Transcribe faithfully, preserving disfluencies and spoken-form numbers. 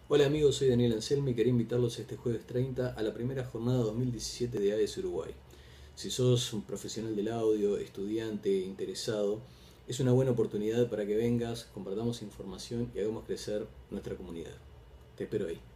Hola amigos, soy Daniel Anselmi y quería invitarlos este jueves treinta a la primera jornada dos mil diecisiete de A E S Uruguay. Si sos un profesional del audio, estudiante, interesado, es una buena oportunidad para que vengas, compartamos información y hagamos crecer nuestra comunidad. Te espero ahí.